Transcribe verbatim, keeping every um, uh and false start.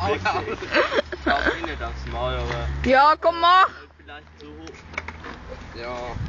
Ich glaube nicht aufs Mal, aber... Ja, komm, mach! Vielleicht zu hoch. Ja.